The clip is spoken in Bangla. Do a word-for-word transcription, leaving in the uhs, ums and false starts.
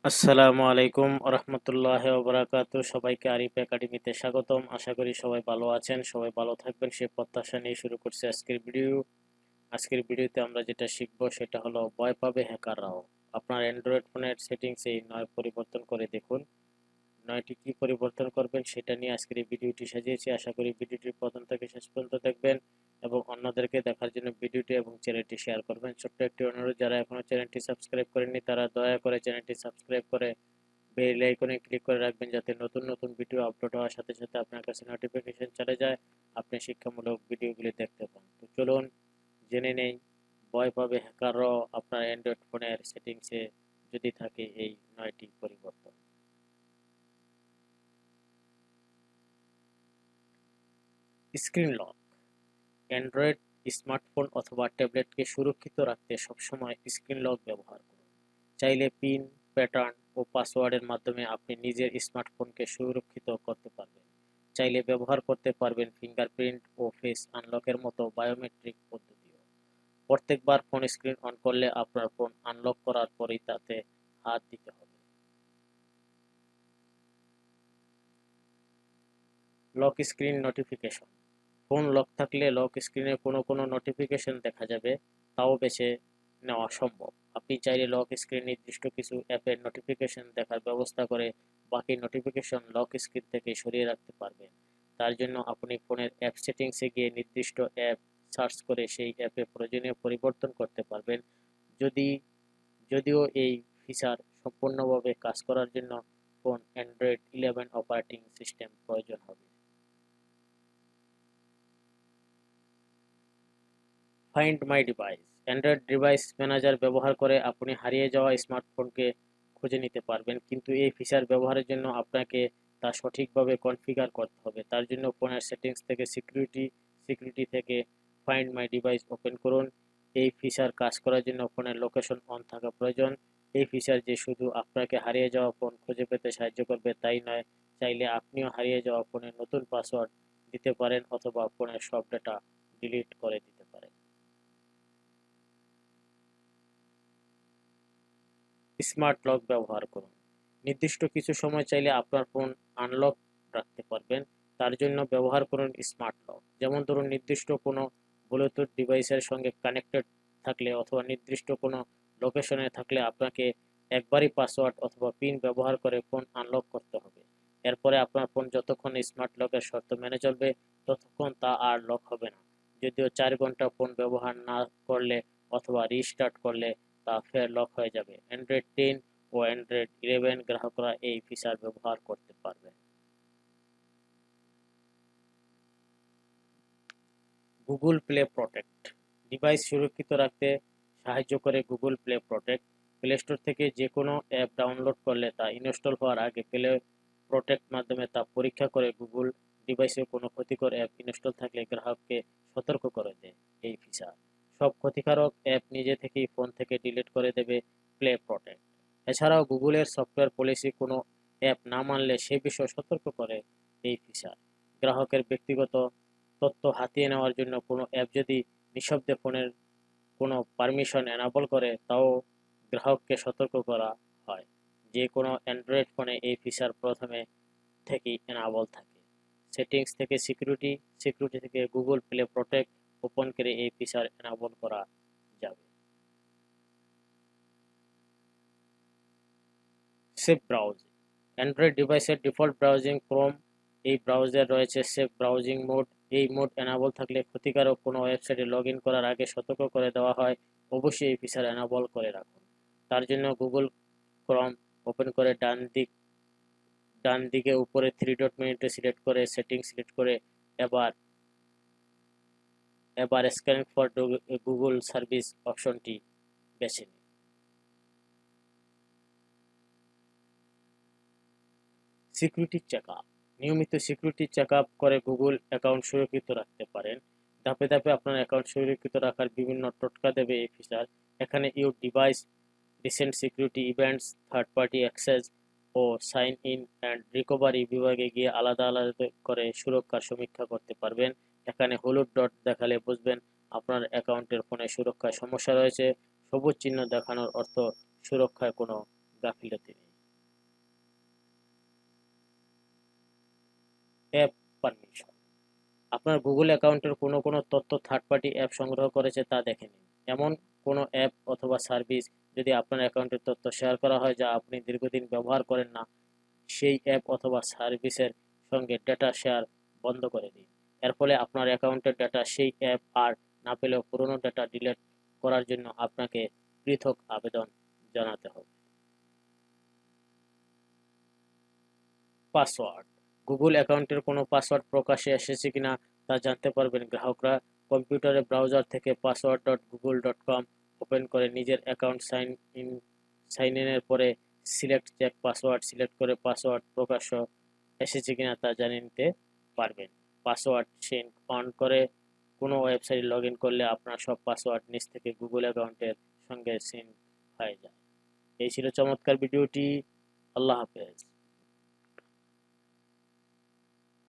আসসালামু আলাইকুম রহমতুল্লাহ ওবরাকাতু। সবাইকে আরিফ একাডেমিতে স্বাগতম। আশা করি সবাই ভালো আছেন, সবাই ভালো থাকবেন সে প্রত্যাশা নিয়ে শুরু করছি আজকের ভিডিও। আজকের ভিডিওতে আমরা যেটা শিখবো সেটা হলো ভয় পাবে হ্যাকাররাও। আপনার অ্যান্ড্রয়েড ফোনের সেটিংসে এই নয় পরিবর্তন করে দেখুন। নয়টি কি পরিবর্তন করবেন সেটা নিয়ে আজকের এই ভিডিওটি সাজিয়েছি। আশা করি ভিডিওটি প্রথম থেকে শেষ পর্যন্ত দেখবেন এবং অন্যদেরকে দেখার জন্য ভিডিওটি এবং চ্যানেলটি শেয়ার করবেন। ছোট্ট একটি অনুরোধ, যারা এখনো চ্যানেলটি সাবস্ক্রাইব করেননি তারা দয়া করে চ্যানেলটি সাবস্ক্রাইব করে বেল আইকনে ক্লিক করে রাখবেন, যাতে নতুন নতুন ভিডিও আপলোড হওয়ার সাথে সাথে আপনার কাছে নোটিফিকেশন চলে যায়, আপনি শিক্ষামূলক ভিডিওগুলি দেখতে পান। তো চলুন জেনে নেই ভয় পাবে হ্যাকাররাও আপনার অ্যান্ড্রয়েড ফোনের সেটিংসে যদি থাকে এই নয়টি পরিবর্তন। Screen lock. অ্যান্ড্রয়েড স্মার্টফোন অথবা ট্যাবলেটকে সুরক্ষিত রাখতে সবসময় স্ক্রিন লক ব্যবহার করুন। চাইলে পিন, প্যাটার্ন ও পাসওয়ার্ডের মাধ্যমে আপনি নিজের স্মার্টফোনকে সুরক্ষিত করতে পারবেন। চাইলে ব্যবহার করতে পারবেন ফিঙ্গারপ্রিন্ট ও ফেস আনলকের মতো বায়োমেট্রিক পদ্ধতিও। প্রত্যেকবার ফোন স্ক্রিন অন করলে আপনার ফোন আনলক করার পরেই তাতে হাত দিতে হবে। Lock screen notification. Phone lock থাকলে লক স্ক্রিনে কোনো কোনো নোটিফিকেশন দেখা যাবে, তাও বেছে নেওয়া সম্ভব। আপনি চাইলে লক স্ক্রিন নির্দিষ্ট কিছু অ্যাপের নোটিফিকেশন দেখার ব্যবস্থা করে বাকি নোটিফিকেশন লক স্ক্রিন থেকে সরিয়ে রাখতে পারবেন। তার জন্য আপনি ফোনের অ্যাপ সেটিংসে গিয়ে নির্দিষ্ট অ্যাপ সার্চ করে সেই অ্যাপে প্রয়োজনীয় পরিবর্তন করতে পারবেন। যদি যদিও এই ফিচার সম্পূর্ণভাবে কাজ করার জন্য phone Android eleven operating system প্রয়োজন হবে। Find my device. Android device manager ব্যবহার করে আপনি হারিয়ে যাওয়া স্মার্টফোনকে খুঁজে নিতে পারবেন, কিন্তু এই ফিচার ব্যবহারের জন্য আপনাকে তা সঠিকভাবে কনফিগার করতে হবে। তার জন্য ফোনের সেটিংস থেকে সিকিউরিটি সিকিউরিটি থেকে ফাইন্ড মাই ডিভাইস ওপেন করুন। এই ফিচার কাজ করার জন্য ফোনের লোকেশন অন থাকা প্রয়োজন। এই ফিচার যে শুধু আপনাকে হারিয়ে যাওয়া ফোন খুঁজে পেতে সাহায্য করবে তাই নয়, চাইলে আপনিও হারিয়ে যাওয়া ফোনের নতুন পাসওয়ার্ড দিতে পারেন অথবা ফোনের সব ডেটা ডিলিট করে দিতে পারেন। স্মার্ট লক ব্যবহার করুন। নির্দিষ্ট কিছু সময় চাইলে আপনার ফোন আনলক রাখতে পারবেন। তার জন্য ব্যবহার করুন স্মার্ট লক। যেমন ধরুন, নির্দিষ্ট কোনো ব্লুটুথ ডিভাইসের সঙ্গে কানেক্টেড থাকলে অথবা নির্দিষ্ট কোনো লোকেশনে থাকলে আপনাকে একবারই পাসওয়ার্ড অথবা পিন ব্যবহার করে ফোন আনলক করতে হবে। এরপরে আপনার ফোন যতক্ষণ স্মার্ট লকের শর্ত মেনে চলবে ততক্ষণ তা আর লক হবে না। যদিও চার ঘন্টা ফোন ব্যবহার না করলে অথবা রিস্টার্ট করলে তা ফের লক হয়ে যাবে। অ্যান্ড্রয়েড টেন ও অ্যান্ড্রয়েড ইলেভেন গ্রাহকরা এই ফিচার ব্যবহার করতে পারবেন। Google Play protect. ডিভাইস সুরক্ষিত রাখতে সাহায্য করে Google Play Protect. Play Store থেকে যে কোনো অ্যাপ ডাউনলোড করলে তা ইনস্টল হওয়ার আগে প্লে প্রোটেক্ট মাধ্যমে তা পরীক্ষা করে গুগল ডিভাইসে কোনো ক্ষতিকর অ্যাপ ইনস্টল থাকলে গ্রাহককে সতর্ক করে দেয়। এই ফিচার সব ক্ষতিকারক অ্যাপ নিজে থেকেই ফোন থেকে ডিলিট করে দেবে প্লে প্রোটেক্ট। এছাড়াও গুগলের সফটওয়্যার পলিসি কোনো অ্যাপ না মানলে সে বিষয়ে সতর্ক করে এই ফিচার। গ্রাহকের ব্যক্তিগত তথ্য হাতিয়ে নেওয়ার জন্য কোনো অ্যাপ যদি নিঃশব্দে ফোনের কোনো পারমিশন এনাবল করে তাও গ্রাহককে সতর্ক করা হয়। যে কোনো অ্যান্ড্রয়েড ফোনে এই ফিচার প্রথমে থেকেই এনাবল থাকে। সেটিংস থেকে সিকিউরিটি সিকিউরিটি থেকে গুগল প্লে প্রোটেক্ট ওপেন করে এই ফিচার এনাবল করা যাবে। Safe browsing. অ্যান্ড্রয়েড ডিভাইসের ডিফল্ট ব্রাউজিং ক্রোম। এই ব্রাউজার রয়েছে সেফ ব্রাউজিং মোড। এই মোড এনাবল থাকলে ক্ষতিকারক কোনো ওয়েবসাইটে লগ ইন করার আগে সতর্ক করে দেওয়া হয়। অবশ্যই এই ফিচার এনাবল করে রাখুন। তার জন্য গুগল ক্রোম ওপেন করে ডান দিক ডান দিকে উপরে থ্রি ডট মেনুতে সিলেক্ট করে সেটিং সিলেক্ট করে এবার এবার স্ক্যানিং ফর গুগল সার্ভিস অপশনটি বেছে নিন। Security checkup. নিয়মিত সিকিউরিটি চেকআপ করে গুগল অ্যাকাউন্ট সুরক্ষিত রাখতে পারেন। ধাপে ধাপে আপনার অ্যাকাউন্ট সুরক্ষিত রাখার বিভিন্ন টোটকা দেবে এই ফিচার। এখানে your device, recent security events, third party access ও সাইন ইন অ্যান্ড রিকভারি বিভাগে গিয়ে আলাদা আলাদা করে সুরক্ষার সমীক্ষা করতে পারবেন। এখানে হলুদ ডট দেখালে বুঝবেন আপনার অ্যাকাউন্টের ফোনে সুরক্ষায় সমস্যা রয়েছে। সবুজ চিহ্ন দেখানোর অর্থ সুরক্ষায় কোনো গাফিলতি নেই। App permission. আপনার গুগল অ্যাকাউন্টের কোনো কোনো তথ্য থার্ড পার্টি অ্যাপ সংগ্রহ করেছে তা দেখে নিন। এমন কোনো অ্যাপ অথবা সার্ভিস যদি আপনার অ্যাকাউন্টের তথ্য শেয়ার করা হয় যা আপনি দীর্ঘদিন ব্যবহার করেন না, সেই অ্যাপ অথবা সার্ভিসের সঙ্গে ডেটা শেয়ার বন্ধ করে দিন। এর ফলে আপনার অ্যাকাউন্টের ডেটা সেই অ্যাপ আর না পেলেও পুরনো ডেটা ডিলিট করার জন্য আপনাকে পৃথক আবেদন জানাতে হবে। পাসওয়ার্ড। গুগল অ্যাকাউন্টের কোনো পাসওয়ার্ড প্রকাশ্যে এসেছে কিনা তা জানতে পারবেন গ্রাহকরা কম্পিউটারে ব্রাউজার থেকে password dot Google dot com open করে নিজের অ্যাকাউন্ট সাইন ইন সাইন ইনের পরে সিলেক্ট চেক পাসওয়ার্ড সিলেক্ট করে পাসওয়ার্ড প্রকাশ্য এসেছে কিনা তা জানিয়ে নিতে পারবেন। পাসওয়ার্ড সিঙ্ক অন করে কোনো ওয়েবসাইটে লগ ইন করলে আপনার সব পাসওয়ার্ড নিজ থেকে গুগল অ্যাকাউন্টের সঙ্গে সিঙ্ক হয়ে যায়। এই ছিল চমৎকার ভিডিওটি। আল্লাহ হাফেজ।